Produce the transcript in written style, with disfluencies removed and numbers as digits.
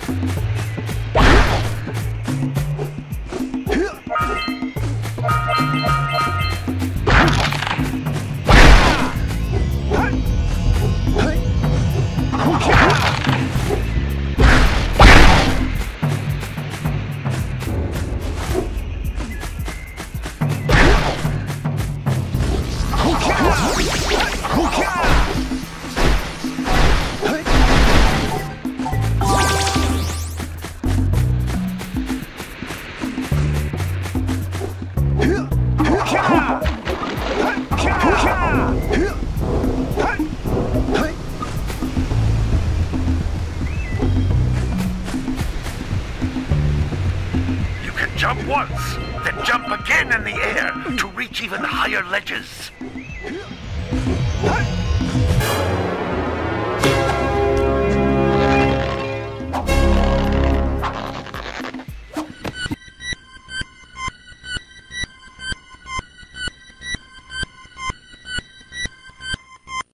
Jump once, then jump again in the air to reach even higher ledges.